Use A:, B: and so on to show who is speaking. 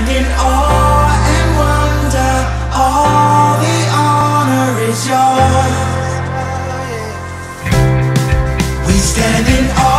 A: stand in awe and wonder, all the honor is yours. We stand in awe.